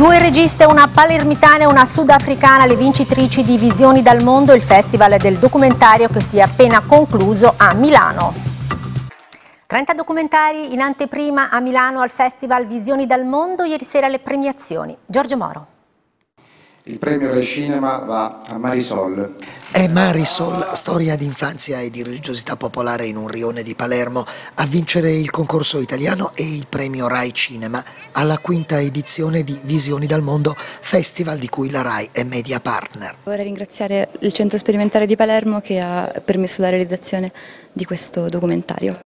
Due registe, una palermitana e una sudafricana, le vincitrici di Visioni dal Mondo, il festival del documentario che si è appena concluso a Milano. 30 documentari in anteprima a Milano al festival Visioni dal Mondo, ieri sera le premiazioni. Giorgio Moro. Il premio Rai Cinema va a Marisol. È Marisol, storia di infanzia e di religiosità popolare in un rione di Palermo, a vincere il concorso italiano e il premio Rai Cinema alla quinta edizione di Visioni dal Mondo, festival di cui la Rai è media partner. Vorrei ringraziare il Centro Sperimentale di Palermo che ha permesso la realizzazione di questo documentario.